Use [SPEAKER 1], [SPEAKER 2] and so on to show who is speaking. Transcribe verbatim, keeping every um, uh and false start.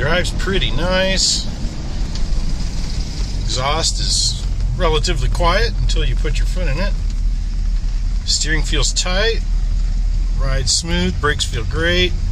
[SPEAKER 1] drives pretty nice. Exhaust is relatively quiet until you put your foot in it. Steering feels tight. Rides smooth. Brakes feel great.